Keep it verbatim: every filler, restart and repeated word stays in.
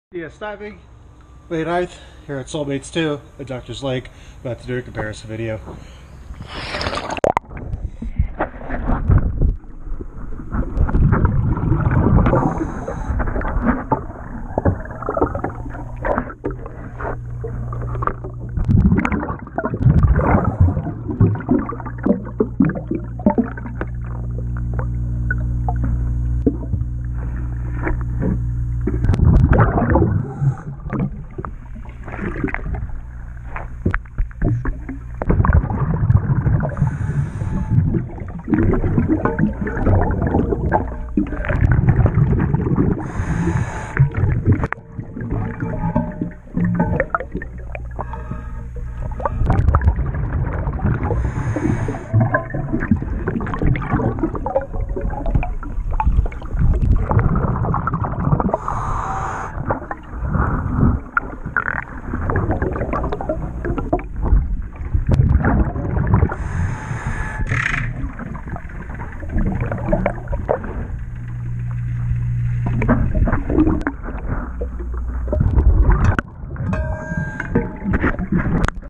Yeah, stopping. May ninth, here at Soulmates two at Doctor's Lake. About to do a comparison video.